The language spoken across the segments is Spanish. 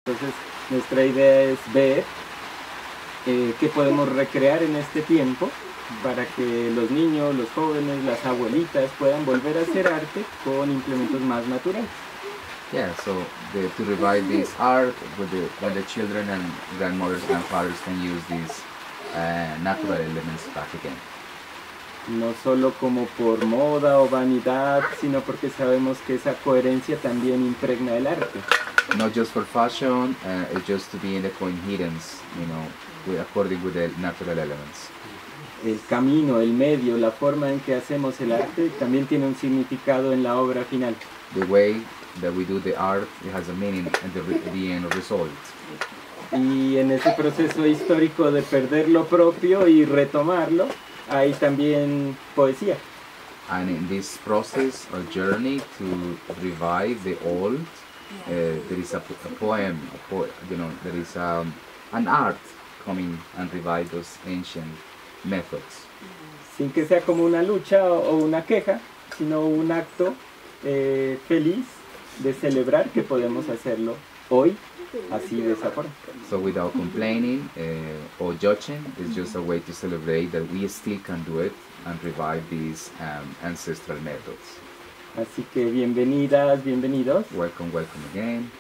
Entonces nuestra idea es ver qué podemos recrear en este tiempo para que los niños, los jóvenes, las abuelitas puedan volver a hacer arte con implementos más naturales. Yeah, so to revive this art when the children and grandmothers and fathers can use these natural elements back again. No solo como por moda o vanidad, sino porque sabemos que esa coherencia también impregna el arte. Not just for fashion, it's just to be in the coherence, according with the natural elements. El camino, el medio, la forma en que hacemos el arte también tiene un significado en la obra final. The way that we do the art, it has a meaning in the end result. Y en ese proceso histórico de perder lo propio y retomarlo, hay también poesía. And in this process or journey to revive the old, there is a poem, there is an art coming and revive those ancient methods. Sin que sea como una lucha o una queja, sino un acto feliz de celebrar que podemos hacerlo hoy, así de esa forma. So without complaining or judging, it's just a way to celebrate that we still can do it and revive these ancestral methods. Así que bienvenidas, bienvenidos. Welcome, welcome again.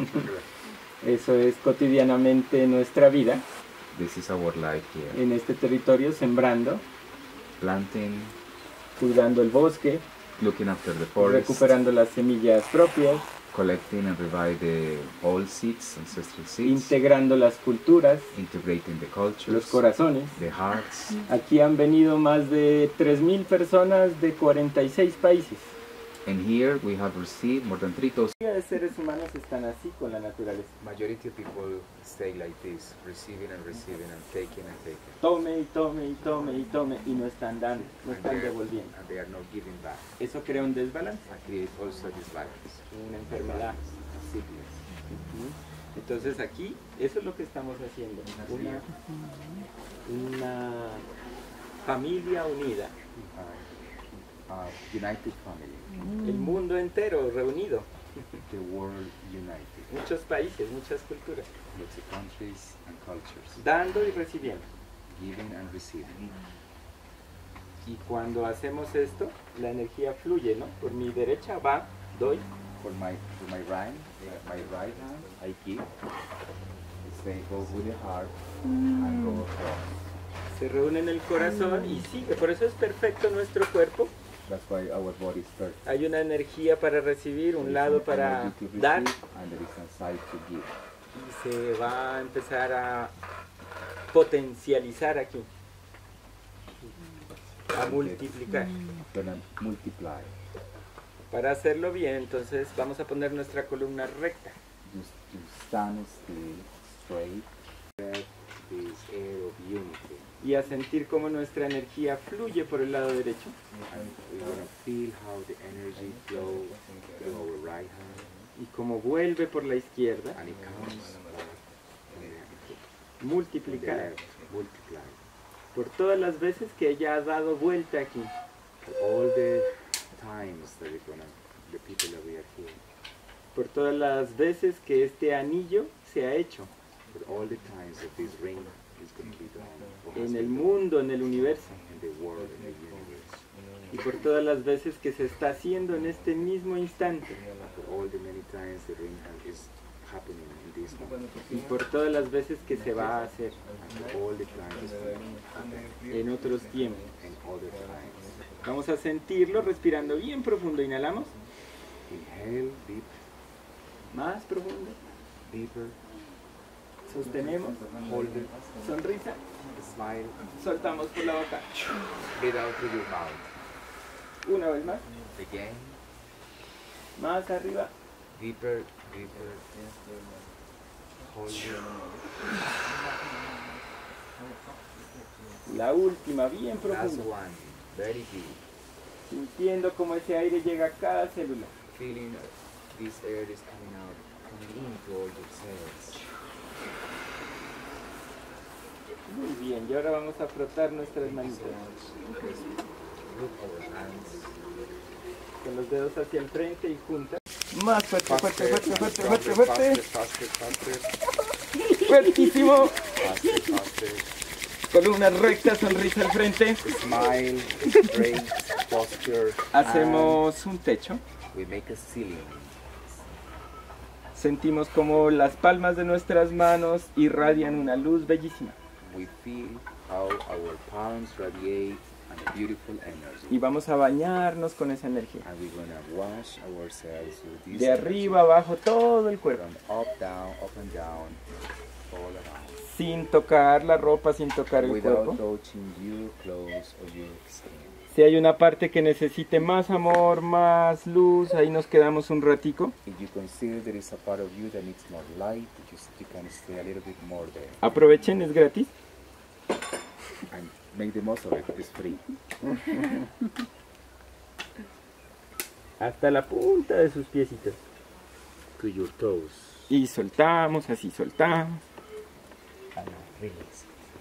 Eso es cotidianamente nuestra vida. This is our life here. En este territorio, sembrando, planting, cuidando el bosque, looking after the forest, recuperando las semillas propias, collecting and revive the old seeds, ancestral seeds, integrando las culturas, integrating the cultures, los corazones. the hearts. Aquí han venido más de 3,000 personas de 46 países. And here we have received more than 3,000. La mayoría de seres humanos están así con la naturaleza. Majority of people stay like this, receiving and receiving and taking and taking. Tome y tome y tome y tome y no están dando, no están devolviendo. And they are not giving back. Eso crea un desbalance. And create also disbalance. Una enfermedad. Sickness. Entonces aquí, eso es lo que estamos haciendo. Una familia unida. United family. El mundo entero reunido. The world united. Muchos países, muchas culturas. Lots of countries and cultures. Dando y recibiendo. Giving and receiving. Y cuando hacemos esto, la energía fluye, ¿no? Por mi derecha va, doy. For my right hand, I give. They go with the heart and go across. Se reúne en el corazón y sigue. Por eso es perfecto nuestro cuerpo. That's why our body is perfect. Hay una energía para recibir, un lado para dar. And there is a side to give. Y se va a empezar a potencializar aquí. A multiplicar. Gonna multiply. Para hacerlo bien, entonces vamos a poner nuestra columna recta. Just to stand still, straight. This air of unity. Y a sentir cómo nuestra energía fluye por el lado derecho. And we're gonna feel how the energy flows through our right hand. Y cómo vuelve por la izquierda. And it comes Multiplicar. multiply. Por todas las veces que ella ha dado vuelta aquí. For all the times that the people that we are here. Por todas las veces que este anillo se ha hecho. For all the times that this ring is going to be done. En el mundo, en el universo. In the world, in the universe. Y por todas las veces que se está haciendo en este mismo instante. For all the many times the ring is happening in this moment. Y por todas las veces que se va a hacer. And for all the times En otros tiempos. and other times. Vamos a sentirlo respirando bien profundo. Inhalamos. Inhale deep, Más profundo. deeper. Sostenemos. Hold it. Sonrisa. Smile. Soltamos por la boca. Breathe out through your mouth. Una vez más. Again. Más arriba. Deeper, deeper. Hold it. La última, bien Last profundo. one. Very deep. Sintiendo como ese aire llega a cada célula. Feeling this air is coming out, coming into all your cells. Muy bien, y ahora vamos a frotar nuestras manitas. Root our hands. Con los dedos hacia el frente y juntas. Más fuerte, fuerte, fuerte, fuerte, fuerte, faster, fuerte. faster, faster, Fuertísimo. faster, faster. Columna recta, sonrisa al frente. Smile, straight posture. Hacemos un techo. And we make a ceiling. Sentimos como las palmas de nuestras manos irradian una luz bellísima. We feel how our palms radiate and a beautiful energy. Y vamos a bañarnos con esa energía. And we're gonna wash ourselves with this De arriba abajo todo el cuerpo. from up and down, all around. Sin tocar la ropa, sin tocar el Without cuerpo. touching your clothes or your skin. Si hay una parte que necesite más amor, más luz, ahí nos quedamos un ratico. If you consider there is a part of you that needs more light, you can stay a little bit more there. Aprovechen, es gratis. And make the most of it, it's free. Hasta la punta de sus piecitos. To your toes. Y soltamos, así soltamos. And release.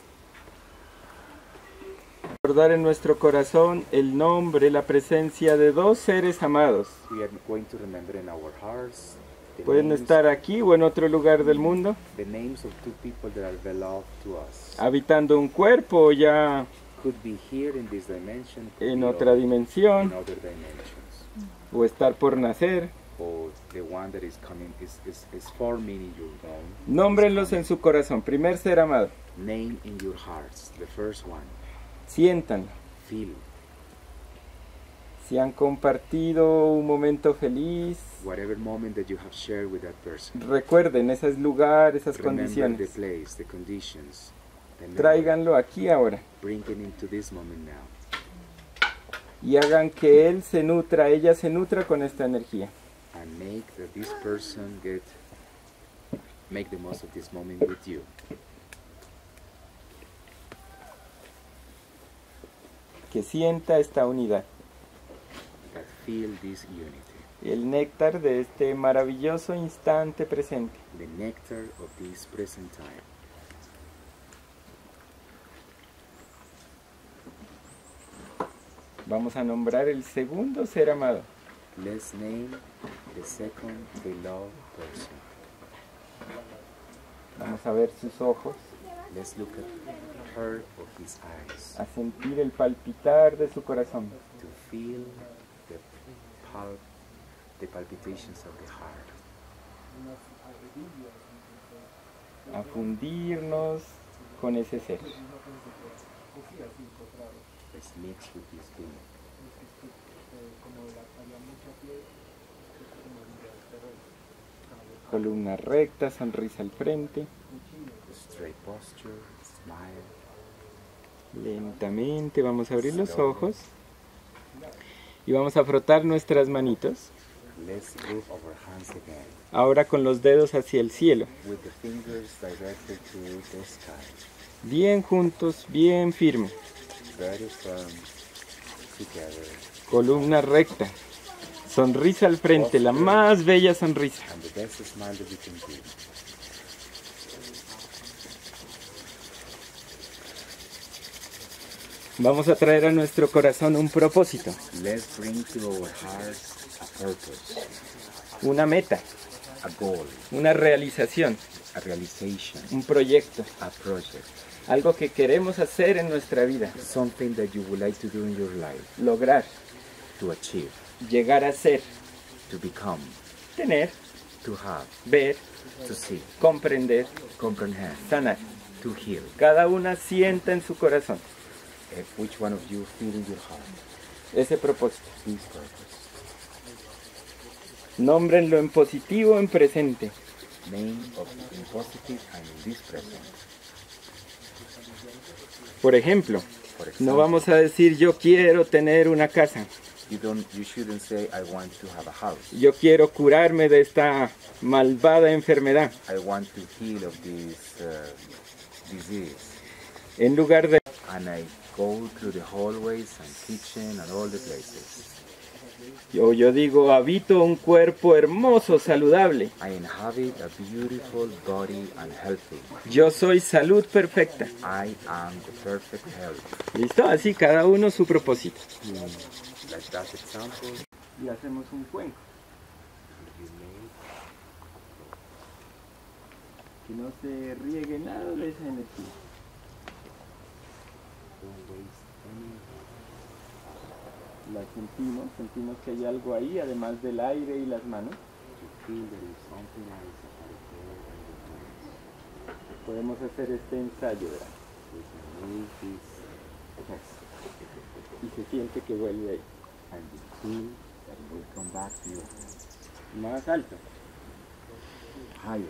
Recordar en nuestro corazón el nombre, la presencia de dos seres amados. We are going to remember in our hearts Pueden estar aquí o en otro lugar del mundo, the names of two people that are beloved to us. habitando un cuerpo o ya Could be here in this dimension, could en be otra in dimensión, other dimensions. o estar por nacer. Or the one that is coming is forming in your own. Nómbrenlos en su corazón. Primer ser amado. Name in your hearts, the first one. Siéntanlo. Feel Si han compartido un momento feliz, whatever moment that you have shared with that person. recuerden esos lugares, esas Remember the condiciones. place, the conditions. The memory. Tráiganlo aquí ahora. Bring it into this moment now. Y hagan que él se nutra, ella se nutra con esta energía. And make that this person make the most of this moment with you. Que sienta esta unidad. That feel this unity. El néctar de este maravilloso instante presente. The nectar of this present time. Vamos a nombrar el segundo ser amado. Let's name the second beloved person. Vamos a ver sus ojos, Let's look at her or his eyes. a sentir el palpitar de su corazón. To feel the palpitations of the heart. A fundirnos con ese ser. Let's mix with this being. Columna recta, sonrisa al frente. Straight posture, smile. Lentamente vamos a abrir los ojos. Y vamos a frotar nuestras manitos. Let's move our hands again. Ahora con los dedos hacia el cielo. With the fingers directed to the sky. Bien juntos, bien firme. Very firm together. Columna recta. Sonrisa al frente, la más bella sonrisa. And the best smile that you can give. Vamos a traer a nuestro corazón un propósito, Let's bring to our hearts a purpose, una meta, a goal, una realización, a realization, un proyecto, a project. algo que queremos hacer en nuestra vida, Something that you would like to do in your life, lograr, to achieve, llegar a ser, to become, tener, to have, ver, to see, comprender, comprehend, sanar. to heal. Cada una sienta en su corazón Which one of you feel in your heart ese propósito. this purpose? Nómbrenlo en positivo, en presente. Name of in positive and in this present. Por ejemplo, For example, no vamos a decir yo quiero tener una casa, you shouldn't say I want to have a house. yo quiero curarme de esta malvada enfermedad. I want to heal of this disease. En lugar de And I go through the hallways and kitchen and all the places. yo digo habito un cuerpo hermoso, saludable. I inhabit a beautiful body and healthy. Yo soy salud perfecta. I am the perfect health. ¿Listo? Así cada uno su propósito. Like that example, Y hacemos un cuenco. you que no se riegue nada de esa energía. Don't waste any. La sentimos que hay algo ahí, además del aire y las manos. You feel there is something else out there in your hands. Podemos hacer este ensayo, ¿verdad? We can make this test, Y se siente que vuelve ahí. and you feel that it will come back to your hands. Más alto. Higher.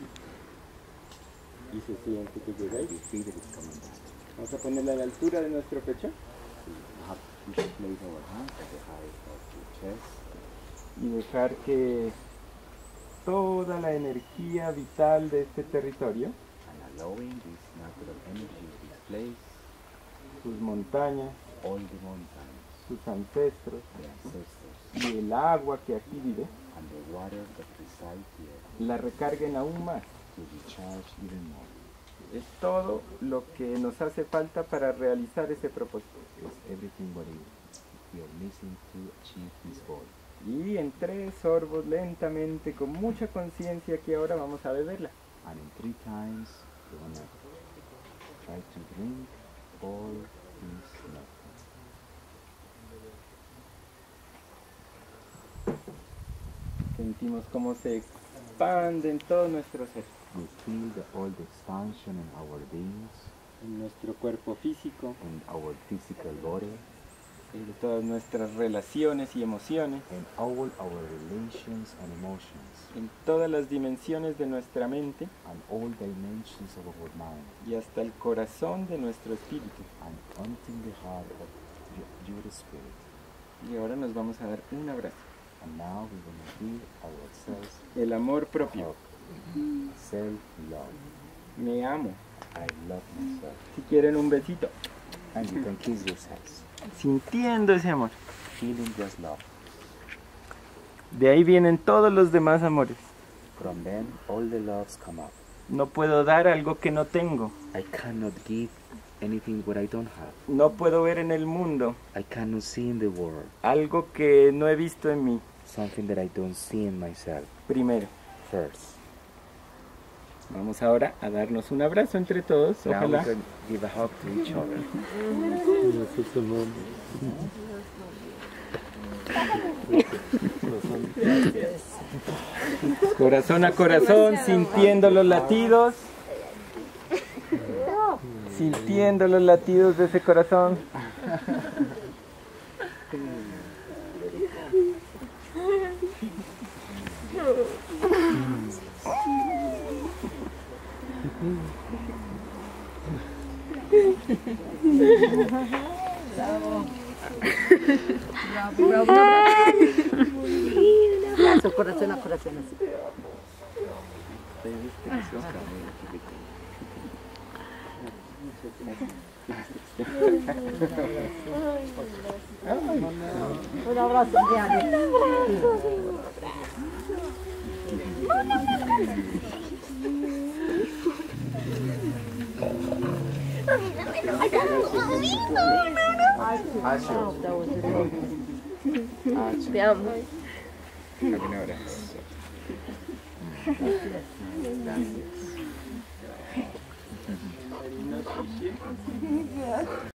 Y se siente que llega You ahí. feel that it's coming back. Vamos a ponerla a la altura de nuestro pecho. So you have to place our hands at the height of your chest. Y dejar que toda la energía vital de este territorio, And allowing this natural energy of this place, sus montañas, all the mountains, sus ancestros the ancestors, y el agua que aquí vive, and the water that resides here la recarguen aún más. to recharge even more. Es todo lo que nos hace falta para realizar ese propósito. It's everything what we are missing to achieve this goal. Y en 3 sorbos lentamente, con mucha conciencia, que ahora vamos a beberla. And in 3 times, we're gonna try to drink all this nectar. Sentimos cómo se expande en todo nuestro ser, We feel all the expansion in our beings, en nuestro cuerpo físico, in our physical body, en todas nuestras relaciones y emociones, and all our relations and emotions, en todas las dimensiones de nuestra mente and all dimensions of our mind, y hasta el corazón de nuestro espíritu. and until the heart of your spirit. Y ahora nos vamos a dar un abrazo. And now we're gonna give ourselves El amor propio. self-love. Me amo. I love myself. Si quieren un besito. And you can kiss yourselves, Sintiendo ese amor. feeling just love. De ahí vienen todos los demás amores. From then, all the loves come up. No puedo dar algo que no tengo. I cannot give anything what I don't have. No puedo ver en el mundo I cannot see in the world algo que no he visto en mí. something that I don't see in myself Primero. first. Vamos ahora a darnos un abrazo entre todos. Now we Ojalá. can give a hug to each other. Corazón a corazón, sintiendo los latidos. Sintiendo los latidos de ese corazón. Su corazón a corazón así. Un abrazo grande. Te amo. Un abrazo. Gracias.